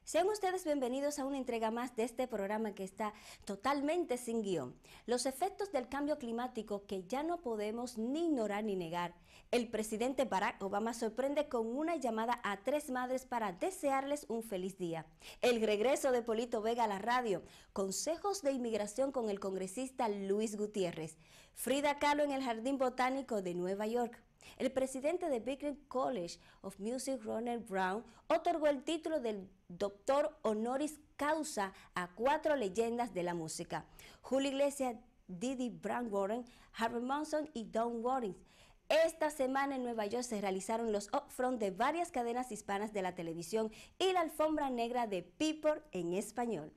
Sean ustedes bienvenidos a una entrega más de este programa que está totalmente sin guión. Los efectos del cambio climático que ya no podemos ni ignorar ni negar. El presidente Barack Obama sorprende con una llamada a 3 madres para desearles un feliz día. El regreso de Polito Vega a la radio. Consejos de inmigración con el congresista Luis Gutiérrez. Frida Kahlo en el Jardín Botánico de Nueva York. El presidente de Berklee College of Music, Ronald Brown, otorgó el título del doctor honoris causa a 4 leyendas de la música: Julio Iglesias, Didi Brown Warren, Harvey Monson y Don Warren. Esta semana en Nueva York se realizaron los upfront de varias cadenas hispanas de la televisión y la alfombra negra de People en español.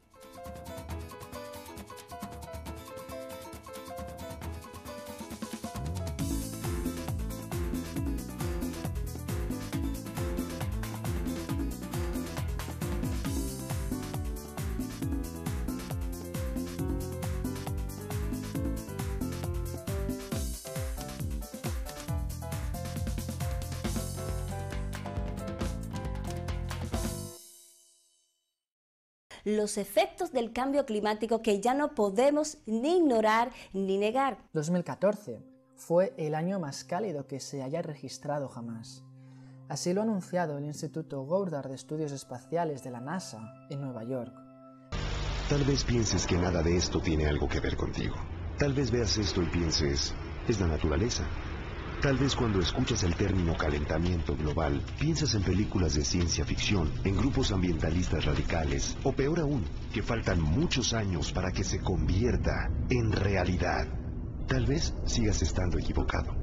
Los efectos del cambio climático que ya no podemos ni ignorar ni negar. 2014 fue el año más cálido que se haya registrado jamás. Así lo ha anunciado el Instituto Goddard de Estudios Espaciales de la NASA en Nueva York. Tal vez pienses que nada de esto tiene algo que ver contigo. Tal vez veas esto y pienses, es la naturaleza. Tal vez cuando escuchas el término calentamiento global, piensas en películas de ciencia ficción, en grupos ambientalistas radicales, o peor aún, que faltan muchos años para que se convierta en realidad. Tal vez sigas estando equivocado.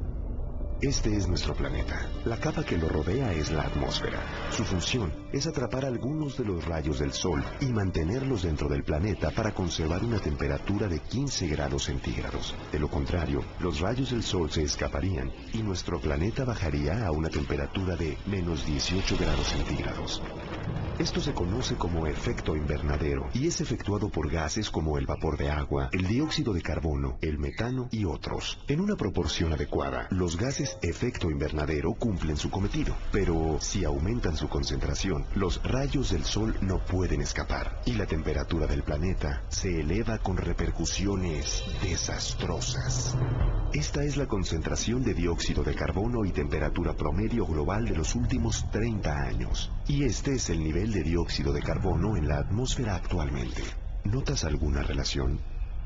Este es nuestro planeta. La capa que lo rodea es la atmósfera. Su función es atrapar algunos de los rayos del Sol y mantenerlos dentro del planeta para conservar una temperatura de 15 grados centígrados. De lo contrario, los rayos del Sol se escaparían y nuestro planeta bajaría a una temperatura de menos 18 grados centígrados. Esto se conoce como efecto invernadero y es efectuado por gases como el vapor de agua, el dióxido de carbono, el metano y otros. En una proporción adecuada, los gases efecto invernadero cumplen su cometido, pero si aumentan su concentración, los rayos del Sol no pueden escapar y la temperatura del planeta se eleva con repercusiones desastrosas. Esta es la concentración de dióxido de carbono y temperatura promedio global de los últimos 30 años. Y este es el nivel de dióxido de carbono en la atmósfera actualmente. ¿Notas alguna relación?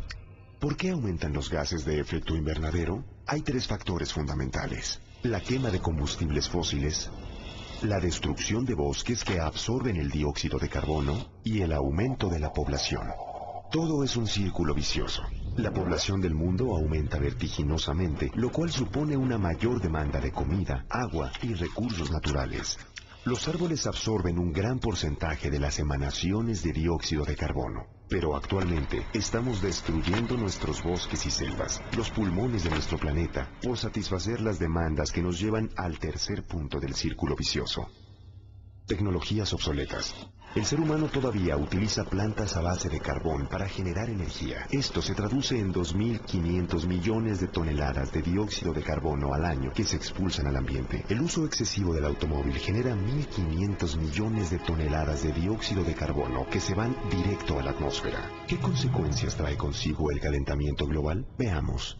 ¿Por qué aumentan los gases de efecto invernadero? Hay 3 factores fundamentales: la quema de combustibles fósiles, la destrucción de bosques que absorben el dióxido de carbono y el aumento de la población. Todo es un círculo vicioso. La población del mundo aumenta vertiginosamente, lo cual supone una mayor demanda de comida, agua y recursos naturales. Los árboles absorben un gran porcentaje de las emanaciones de dióxido de carbono, pero actualmente estamos destruyendo nuestros bosques y selvas, los pulmones de nuestro planeta, por satisfacer las demandas que nos llevan al tercer punto del círculo vicioso. Tecnologías obsoletas. El ser humano todavía utiliza plantas a base de carbón para generar energía. Esto se traduce en 2.500 millones de toneladas de dióxido de carbono al año que se expulsan al ambiente. El uso excesivo del automóvil genera 1.500 millones de toneladas de dióxido de carbono que se van directo a la atmósfera. ¿Qué consecuencias trae consigo el calentamiento global? Veamos.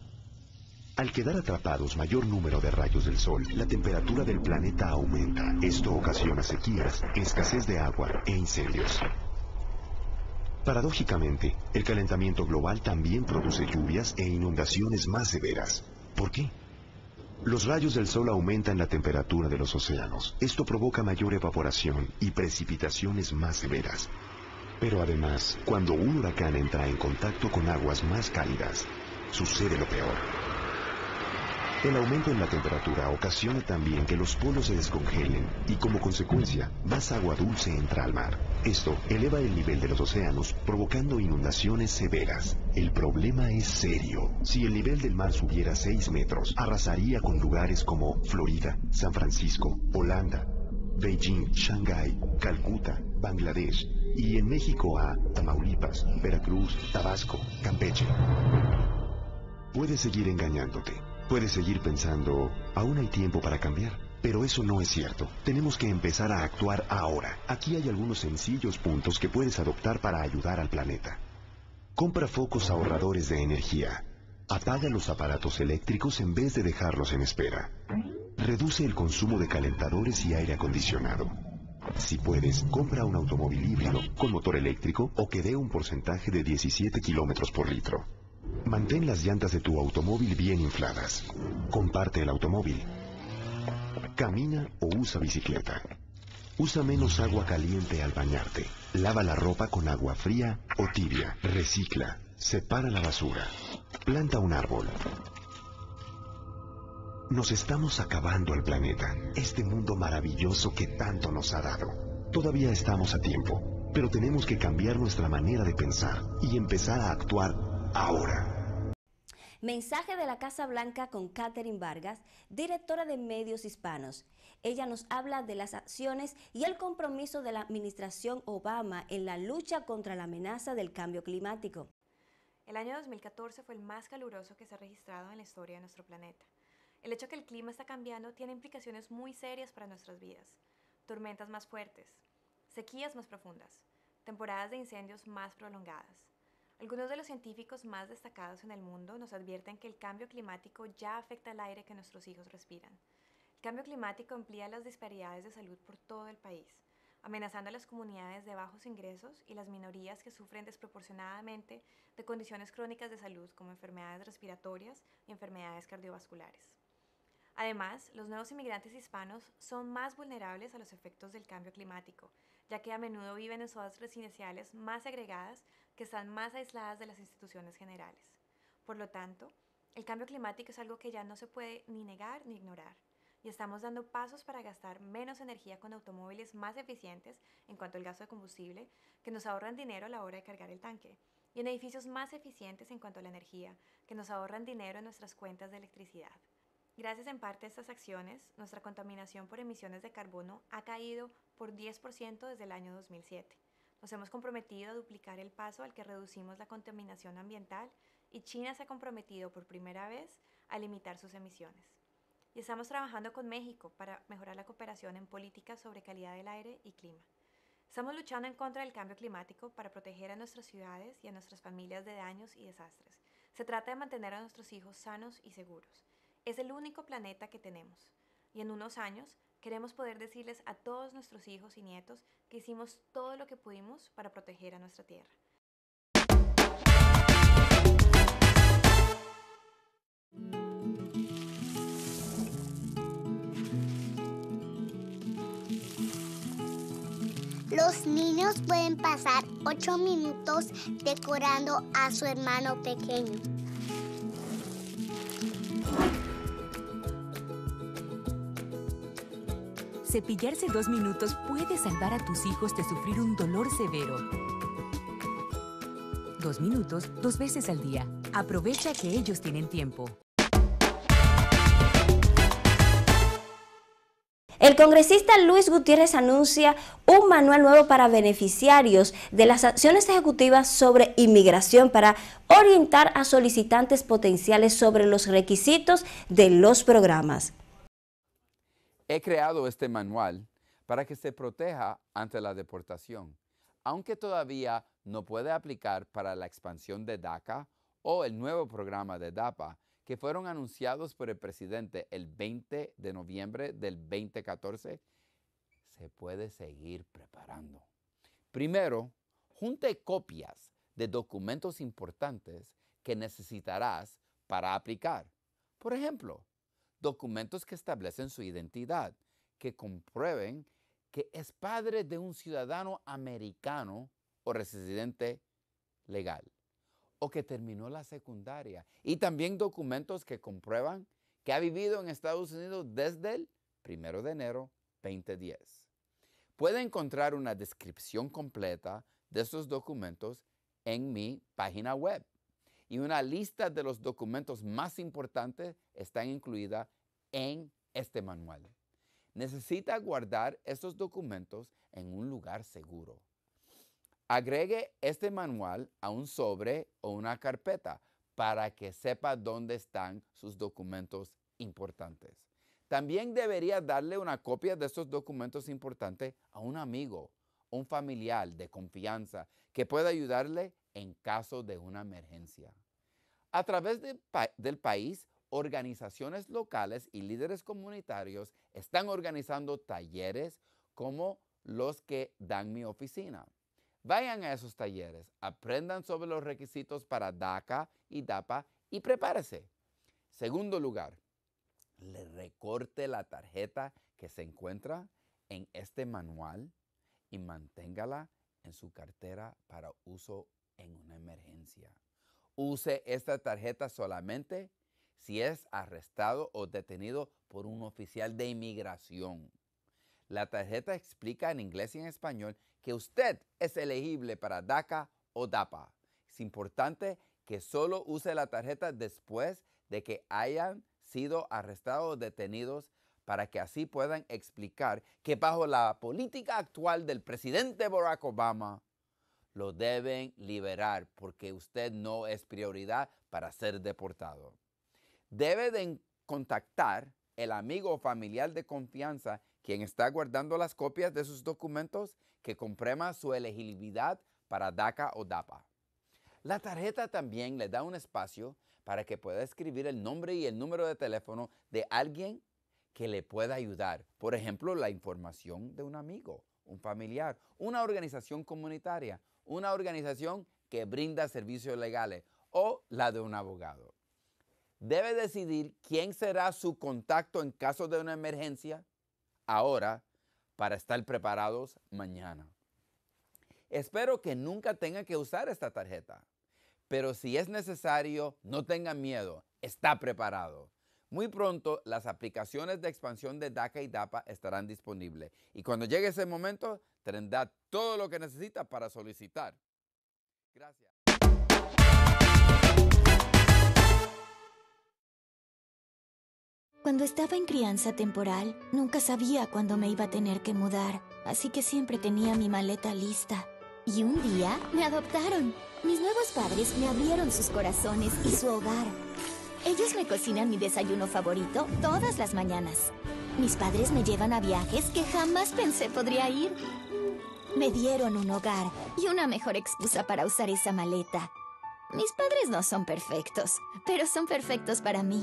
Al quedar atrapados mayor número de rayos del Sol, la temperatura del planeta aumenta. Esto ocasiona sequías, escasez de agua e incendios. Paradójicamente, el calentamiento global también produce lluvias e inundaciones más severas. ¿Por qué? Los rayos del Sol aumentan la temperatura de los océanos. Esto provoca mayor evaporación y precipitaciones más severas. Pero además, cuando un huracán entra en contacto con aguas más cálidas, sucede lo peor. El aumento en la temperatura ocasiona también que los polos se descongelen y, como consecuencia, más agua dulce entra al mar. Esto eleva el nivel de los océanos, provocando inundaciones severas. El problema es serio. Si el nivel del mar subiera 6 metros, arrasaría con lugares como Florida, San Francisco, Holanda, Beijing, Shanghái, Calcuta, Bangladesh y en México a Tamaulipas, Veracruz, Tabasco, Campeche. Puedes seguir engañándote. Puedes seguir pensando, aún hay tiempo para cambiar. Pero eso no es cierto. Tenemos que empezar a actuar ahora. Aquí hay algunos sencillos puntos que puedes adoptar para ayudar al planeta. Compra focos ahorradores de energía. Apaga los aparatos eléctricos en vez de dejarlos en espera. Reduce el consumo de calentadores y aire acondicionado. Si puedes, compra un automóvil híbrido con motor eléctrico o que dé un porcentaje de 17 kilómetros por litro. Mantén las llantas de tu automóvil bien infladas. Comparte el automóvil. Camina o usa bicicleta. Usa menos agua caliente al bañarte. Lava la ropa con agua fría o tibia. Recicla. Separa la basura. Planta un árbol. Nos estamos acabando el planeta, este mundo maravilloso que tanto nos ha dado. Todavía estamos a tiempo, pero tenemos que cambiar nuestra manera de pensar y empezar a actuar ahora. Mensaje de la Casa Blanca con Katherine Vargas, directora de Medios Hispanos. Ella nos habla de las acciones y el compromiso de la administración Obama en la lucha contra la amenaza del cambio climático. El año 2014 fue el más caluroso que se ha registrado en la historia de nuestro planeta. El hecho que el clima está cambiando tiene implicaciones muy serias para nuestras vidas. Tormentas más fuertes, sequías más profundas, temporadas de incendios más prolongadas. Algunos de los científicos más destacados en el mundo nos advierten que el cambio climático ya afecta el aire que nuestros hijos respiran. El cambio climático amplía las disparidades de salud por todo el país, amenazando a las comunidades de bajos ingresos y las minorías que sufren desproporcionadamente de condiciones crónicas de salud como enfermedades respiratorias y enfermedades cardiovasculares. Además, los nuevos inmigrantes hispanos son más vulnerables a los efectos del cambio climático, ya que a menudo viven en zonas residenciales más segregadas que están más aisladas de las instituciones generales. Por lo tanto, el cambio climático es algo que ya no se puede ni negar ni ignorar, y estamos dando pasos para gastar menos energía con automóviles más eficientes en cuanto al gasto de combustible, que nos ahorran dinero a la hora de cargar el tanque, y en edificios más eficientes en cuanto a la energía, que nos ahorran dinero en nuestras cuentas de electricidad. Gracias en parte a estas acciones, nuestra contaminación por emisiones de carbono ha caído por 10% desde el año 2007. Nos hemos comprometido a duplicar el paso al que reducimos la contaminación ambiental y China se ha comprometido por primera vez a limitar sus emisiones. Y estamos trabajando con México para mejorar la cooperación en políticas sobre calidad del aire y clima. Estamos luchando en contra del cambio climático para proteger a nuestras ciudades y a nuestras familias de daños y desastres. Se trata de mantener a nuestros hijos sanos y seguros. Es el único planeta que tenemos. Y en unos años queremos poder decirles a todos nuestros hijos y nietos que hicimos todo lo que pudimos para proteger a nuestra tierra. Los niños pueden pasar 8 minutos decorando a su hermano pequeño. Cepillarse 2 minutos puede salvar a tus hijos de sufrir un dolor severo. 2 minutos, 2 veces al día. Aprovecha que ellos tienen tiempo. El congresista Luis Gutiérrez anuncia un manual nuevo para beneficiarios de las acciones ejecutivas sobre inmigración para orientar a solicitantes potenciales sobre los requisitos de los programas. He creado este manual para que se proteja ante la deportación, aunque todavía no puede aplicar para la expansión de DACA o el nuevo programa de DAPA, que fueron anunciados por el presidente el 20 de noviembre del 2014, se puede seguir preparando. Primero, junte copias de documentos importantes que necesitarás para aplicar. Por ejemplo, documentos que establecen su identidad, que comprueben que es padre de un ciudadano americano o residente legal, o que terminó la secundaria, y también documentos que comprueban que ha vivido en Estados Unidos desde el 1 de enero 2010. Puede encontrar una descripción completa de estos documentos en mi página web. Y una lista de los documentos más importantes está incluida en este manual. Necesita guardar estos documentos en un lugar seguro. Agregue este manual a un sobre o una carpeta para que sepa dónde están sus documentos importantes. También debería darle una copia de estos documentos importantes a un amigo, un familiar de confianza que pueda ayudarle en caso de una emergencia. A través del país, organizaciones locales y líderes comunitarios están organizando talleres como los que dan mi oficina. Vayan a esos talleres, aprendan sobre los requisitos para DACA y DAPA y prepárese. Segundo lugar, le recorte la tarjeta que se encuentra en este manual y manténgala en su cartera para uso en una emergencia. Use esta tarjeta solamente si es arrestado o detenido por un oficial de inmigración. La tarjeta explica en inglés y en español que usted es elegible para DACA o DAPA. Es importante que solo use la tarjeta después de que hayan sido arrestados o detenidos para que así puedan explicar que bajo la política actual del presidente Barack Obama lo deben liberar porque usted no es prioridad para ser deportado. Debe de contactar el amigo o familiar de confianza quien está guardando las copias de sus documentos que comprueban su elegibilidad para DACA o DAPA. La tarjeta también le da un espacio para que pueda escribir el nombre y el número de teléfono de alguien que le pueda ayudar. Por ejemplo, la información de un amigo, un familiar, una organización comunitaria, una organización que brinda servicios legales o la de un abogado. Debe decidir quién será su contacto en caso de una emergencia ahora para estar preparados mañana. Espero que nunca tenga que usar esta tarjeta, pero si es necesario, no tengan miedo, está preparado. Muy pronto las aplicaciones de expansión de DACA y DAPA estarán disponibles y cuando llegue ese momento tendrá todo lo que necesita para solicitar. Gracias. Cuando estaba en crianza temporal, nunca sabía cuándo me iba a tener que mudar, así que siempre tenía mi maleta lista. Y un día me adoptaron. Mis nuevos padres me abrieron sus corazones y su hogar. Ellos me cocinan mi desayuno favorito todas las mañanas. Mis padres me llevan a viajes que jamás pensé podría ir. Me dieron un hogar y una mejor excusa para usar esa maleta. Mis padres no son perfectos, pero son perfectos para mí.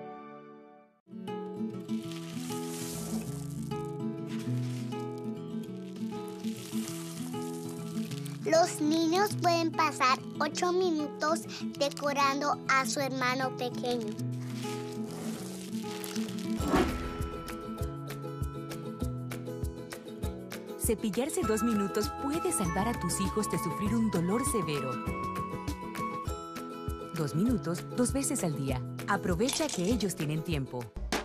Los niños pueden pasar 8 minutos decorando a su hermano pequeño. Cepillarse 2 minutos puede salvar a tus hijos de sufrir un dolor severo. 2 minutos, 2 veces al día. Aprovecha que ellos tienen tiempo.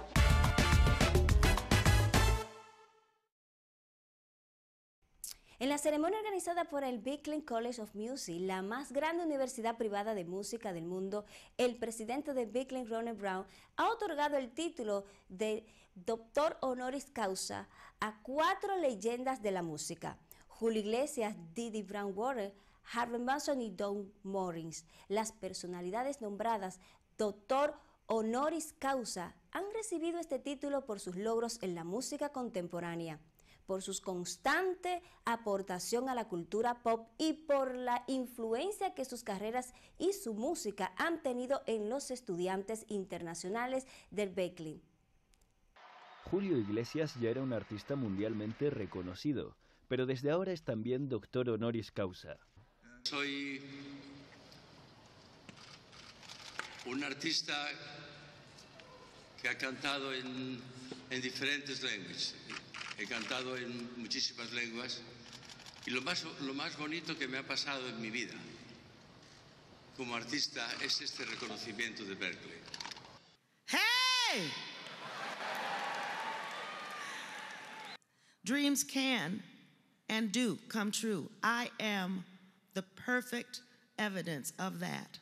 En la ceremonia organizada por el Berklee College of Music, la más grande universidad privada de música del mundo, el presidente de Berklee, Ronnie Brown, ha otorgado el título de Doctor Honoris Causa a 4 leyendas de la música: Julio Iglesias, Dee Brown Water, Harvey Mason y Don Morris. Las personalidades nombradas Doctor Honoris Causa han recibido este título por sus logros en la música contemporánea, por su constante aportación a la cultura pop y por la influencia que sus carreras y su música han tenido en los estudiantes internacionales del Berklee. Julio Iglesias ya era un artista mundialmente reconocido, pero desde ahora es también doctor honoris causa. Soy un artista que ha cantado en diferentes lenguas. He cantado en muchísimas lenguas y lo más bonito que me ha pasado en mi vida como artista es este reconocimiento de Berklee. Hey! Dreams can and do come true. I am the perfect evidence of that.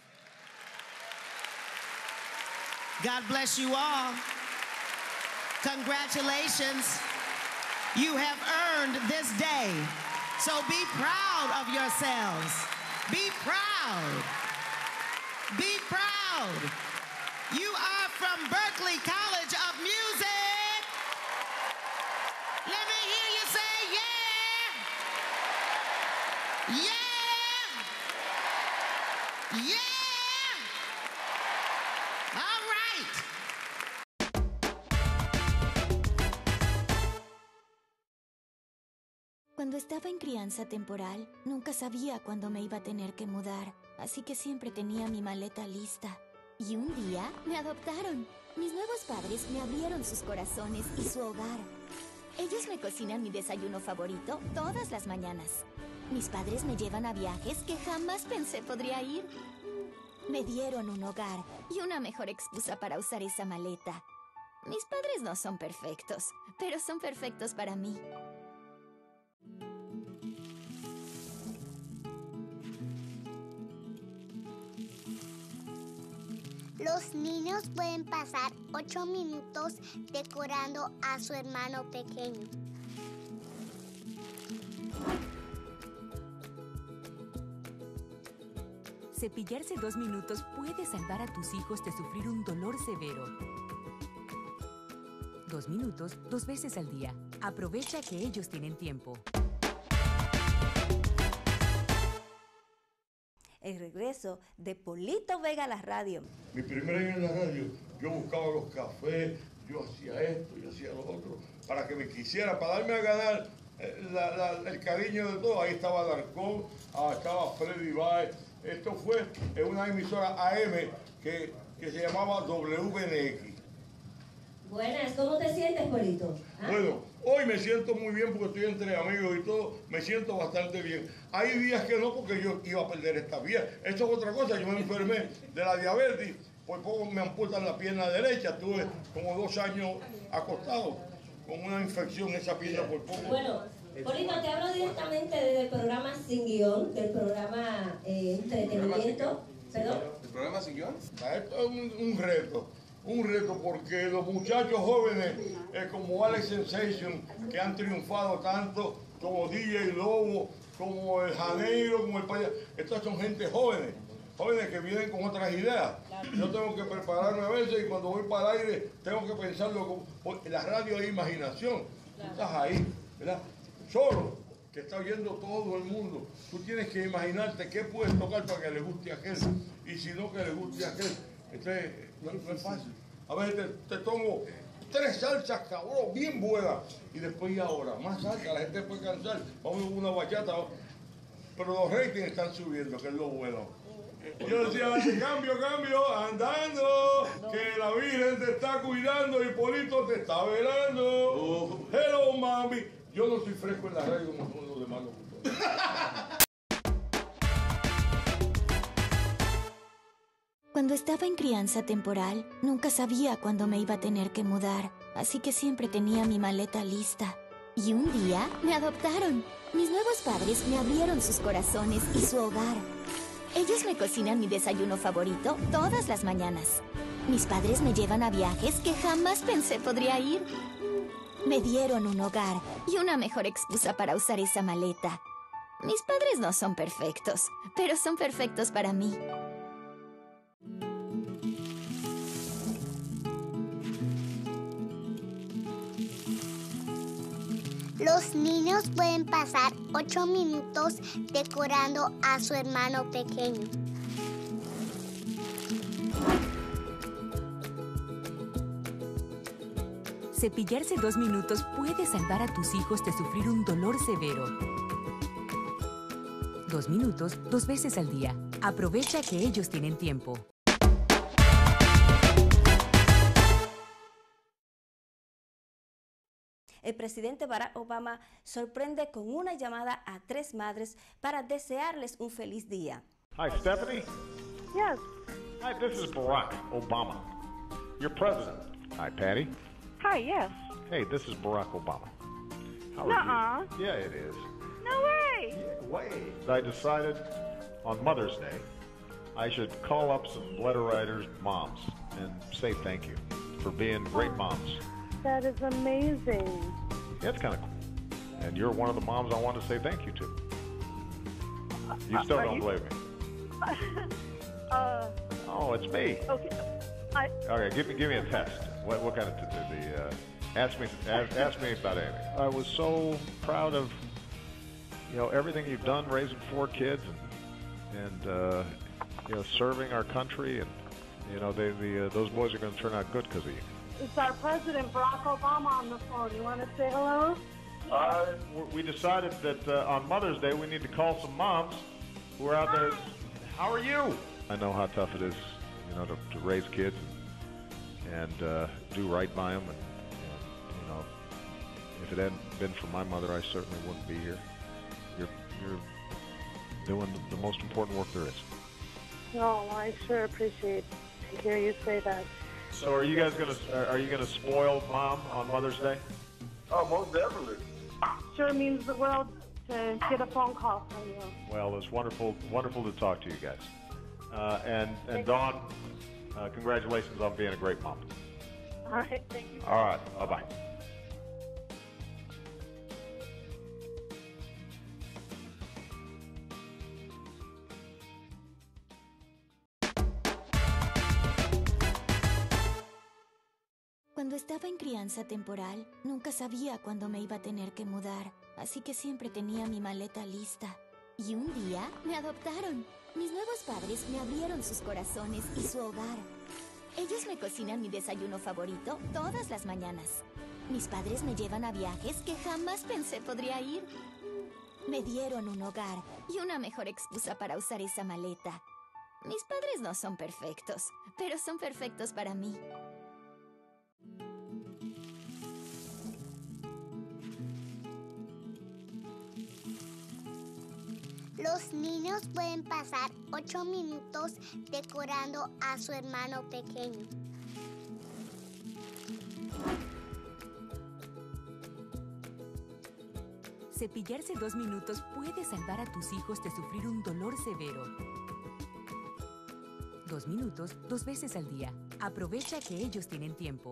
God bless you all. Congratulations. You have earned this day, so be proud of yourselves. Be proud. Be proud. You are from Berklee College of Music. Let me hear you say yeah. Yeah. Yeah. All right. Cuando estaba en crianza temporal, nunca sabía cuándo me iba a tener que mudar, así que siempre tenía mi maleta lista. Y un día me adoptaron. Mis nuevos padres me abrieron sus corazones y su hogar. Ellos me cocinan mi desayuno favorito todas las mañanas. Mis padres me llevan a viajes que jamás pensé podría ir. Me dieron un hogar y una mejor excusa para usar esa maleta. Mis padres no son perfectos, pero son perfectos para mí. Los niños pueden pasar 8 minutos decorando a su hermano pequeño. Cepillarse 2 minutos puede salvar a tus hijos de sufrir un dolor severo. 2 minutos, 2 veces al día. Aprovecha que ellos tienen tiempo. El regreso de Polito Vega a la radio. Mi primer año en la radio, yo buscaba los cafés, yo hacía esto, yo hacía lo otro, para que me quisiera, para darme a ganar el cariño de todos. Ahí estaba Alarcón, estaba Freddy Baez. Esto fue en una emisora AM que se llamaba WNX. Buenas, ¿cómo te sientes, Polito? Bueno, hoy me siento muy bien porque estoy entre amigos y todo, me siento bastante bien. Hay días que no, porque yo iba a perder esta vía. Esto es otra cosa, yo me enfermé de la diabetes, por poco me amputan la pierna derecha, estuve como 2 años acostado con una infección en esa pierna por poco. Bueno, Polito, te hablo directamente desde el programa Sin Guión, del programa Entretenimiento. ¿Perdón? ¿El programa Sin Guión? Esto es un reto porque los muchachos jóvenes como Alex Sensation, que han triunfado tanto, como DJ Lobo, como el Janeiro, como el Payaso, estas son gente jóvenes que vienen con otras ideas. Yo tengo que prepararme a veces y cuando voy para el aire tengo que pensarlo, porque la radio es imaginación. Tú estás ahí, ¿verdad? Solo, que está oyendo todo el mundo. Tú tienes que imaginarte qué puedes tocar para que le guste a aquel, y si no, que le guste a aquel. Entonces, no es fácil. A veces te tomo 3 salsas, cabrón, bien buenas. Y después, y ahora, más salsa, la gente puede cansar. Vamos a una bachata. Pero los ratings están subiendo, que es lo bueno. Yo decía, cambio, andando, que la Virgen te está cuidando y Polito te está velando. Hello, mami. Yo no soy fresco en la radio como son los demás locutores. Cuando estaba en crianza temporal, nunca sabía cuándo me iba a tener que mudar, así que siempre tenía mi maleta lista. Y un día me adoptaron. Mis nuevos padres me abrieron sus corazones y su hogar. Ellos me cocinan mi desayuno favorito todas las mañanas. Mis padres me llevan a viajes que jamás pensé podría ir. Me dieron un hogar y una mejor excusa para usar esa maleta. Mis padres no son perfectos, pero son perfectos para mí. Los niños pueden pasar 8 minutos decorando a su hermano pequeño. Cepillarse 2 minutos puede salvar a tus hijos de sufrir un dolor severo. 2 minutos, 2 veces al día. Aprovecha que ellos tienen tiempo. El presidente Barack Obama sorprende con una llamada a 3 madres para desearles un feliz día. Hi, Stephanie. Yes. Hi, this is Barack Obama, your president. Hi, Patty. Hi, yes. Hey, this is Barack Obama. How Nuh-uh. are you? Yeah, it is. No way. Yeah, way. I decided on Mother's Day I should call up some letter writers' moms and say thank you for being great moms. That is amazing. Yeah, it's kind of cool. And you're one of the moms I want to say thank you to. You still don't believe me. Oh, it's me. Okay. Okay, give me a test. What kind of ask me about anything. I was so proud of everything you've done, raising 4 kids and serving our country, and those boys are going to turn out good because of you. It's our President Barack Obama on the phone. You want to say hello? We decided that on Mother's Day we need to call some moms who are out there. How are you? I know how tough it is, to raise kids and do right by them. And if it hadn't been for my mother, I certainly wouldn't be here. You're doing the most important work there is. Oh, I sure appreciate to hear you say that. So are you guys gonna spoil Mom on Mother's Day? Oh, most definitely. Sure means the world to get a phone call from you. Well, it's wonderful to talk to you guys. And Dawn, congratulations on being a great mom. All right, thank you. All right, bye-bye. Cuando estaba en crianza temporal, nunca sabía cuándo me iba a tener que mudar, así que siempre tenía mi maleta lista. Y un día me adoptaron. Mis nuevos padres me abrieron sus corazones y su hogar. Ellos me cocinan mi desayuno favorito todas las mañanas. Mis padres me llevan a viajes que jamás pensé podría ir. Me dieron un hogar y una mejor excusa para usar esa maleta. Mis padres no son perfectos, pero son perfectos para mí. Los niños pueden pasar 8 minutos decorando a su hermano pequeño. Cepillarse 2 minutos puede salvar a tus hijos de sufrir un dolor severo. 2 minutos, 2 veces al día. Aprovecha que ellos tienen tiempo.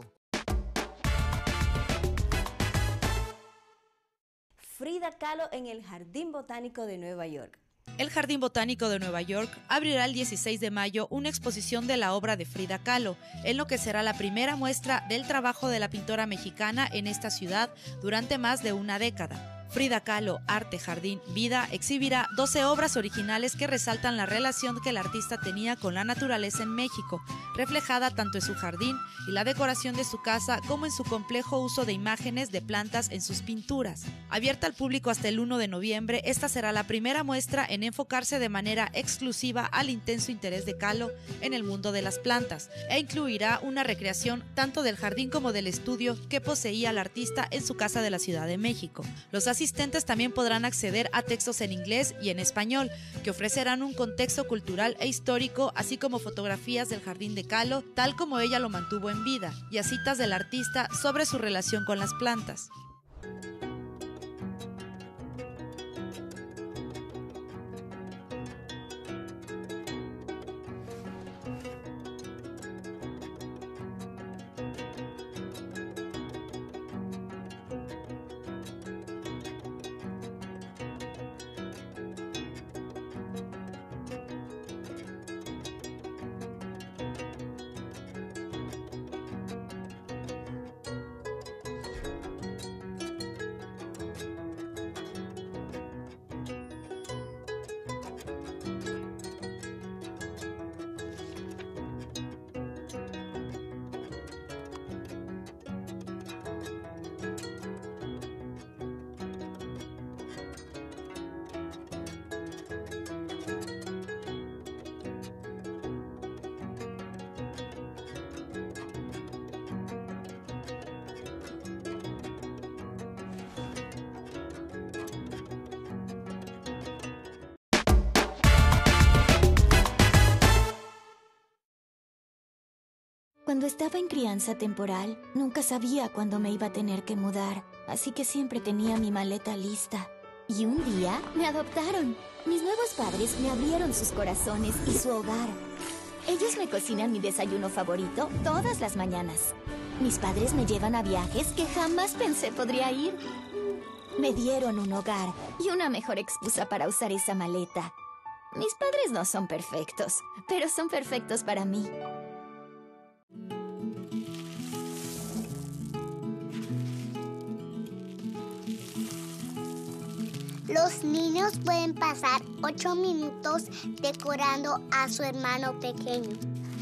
Frida Kahlo en el Jardín Botánico de Nueva York. El Jardín Botánico de Nueva York abrirá el 16 de mayo una exposición de la obra de Frida Kahlo, en lo que será la primera muestra del trabajo de la pintora mexicana en esta ciudad durante más de una década. Frida Kahlo, Arte, Jardín, Vida exhibirá 12 obras originales que resaltan la relación que el artista tenía con la naturaleza en México, reflejada tanto en su jardín y la decoración de su casa como en su complejo uso de imágenes de plantas en sus pinturas. Abierta al público hasta el 1 de noviembre, esta será la primera muestra en enfocarse de manera exclusiva al intenso interés de Kahlo en el mundo de las plantas e incluirá una recreación tanto del jardín como del estudio que poseía el artista en su casa de la Ciudad de México. Los asistentes también podrán acceder a textos en inglés y en español, que ofrecerán un contexto cultural e histórico, así como fotografías del jardín de Kahlo, tal como ella lo mantuvo en vida, y a citas del artista sobre su relación con las plantas. Cuando estaba en crianza temporal, nunca sabía cuándo me iba a tener que mudar, así que siempre tenía mi maleta lista. Y un día me adoptaron. Mis nuevos padres me abrieron sus corazones y su hogar. Ellos me cocinan mi desayuno favorito todas las mañanas. Mis padres me llevan a viajes que jamás pensé podría ir. Me dieron un hogar y una mejor excusa para usar esa maleta. Mis padres no son perfectos, pero son perfectos para mí. Los niños pueden pasar 8 minutos decorando a su hermano pequeño.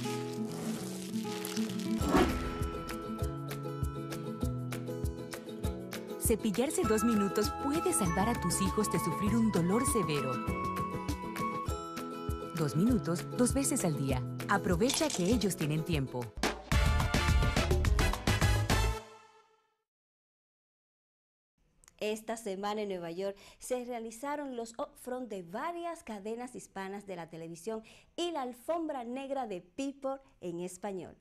Cepillarse 2 minutos puede salvar a tus hijos de sufrir un dolor severo. 2 minutos, 2 veces al día. Aprovecha que ellos tienen tiempo. Esta semana en Nueva York se realizaron los upfront de varias cadenas hispanas de la televisión y la alfombra negra de People en español.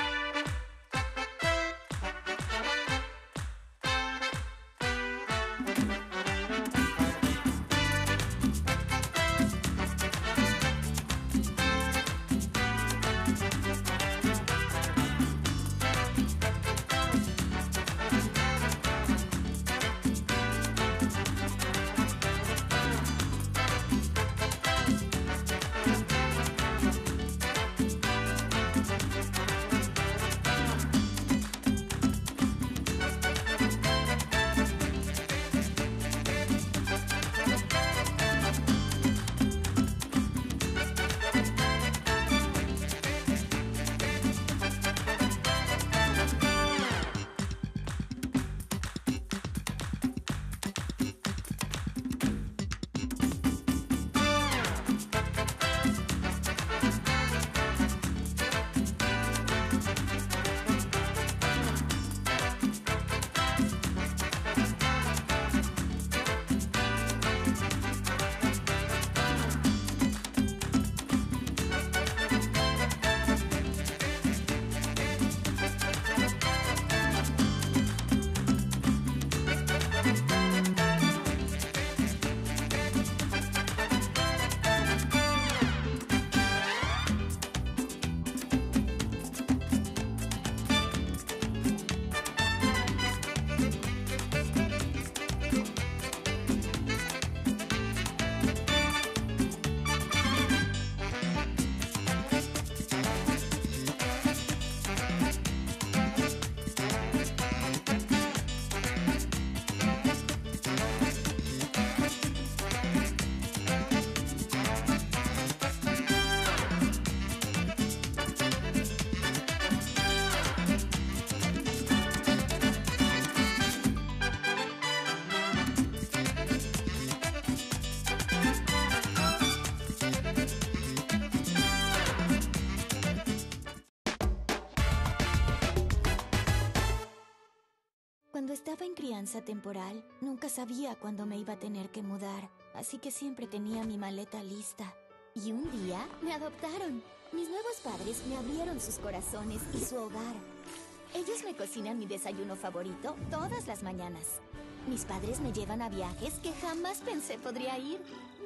Cuando estaba en crianza temporal, nunca sabía cuándo me iba a tener que mudar, así que siempre tenía mi maleta lista. Y un día me adoptaron. Mis nuevos padres me abrieron sus corazones y su hogar. Ellos me cocinan mi desayuno favorito todas las mañanas. Mis padres me llevan a viajes que jamás pensé podría ir.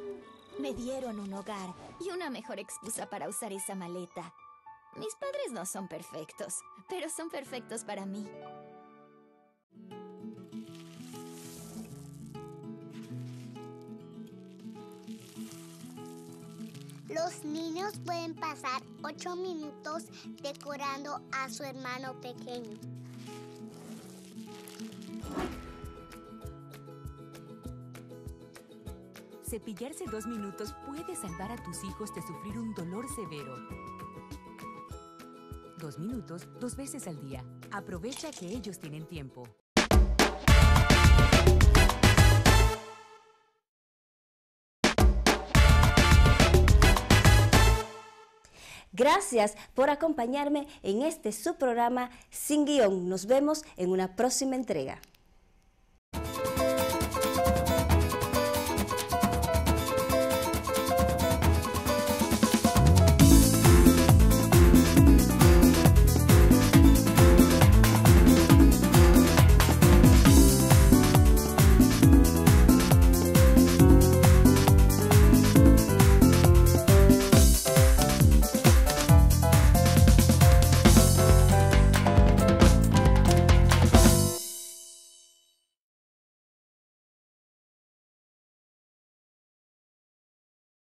Me dieron un hogar y una mejor excusa para usar esa maleta. Mis padres no son perfectos, pero son perfectos para mí. Los niños pueden pasar 8 minutos decorando a su hermano pequeño. Cepillarse 2 minutos puede salvar a tus hijos de sufrir un dolor severo. 2 minutos, 2 veces al día. Aprovecha que ellos tienen tiempo. Gracias por acompañarme en este su programa Sin Guión. Nos vemos en una próxima entrega.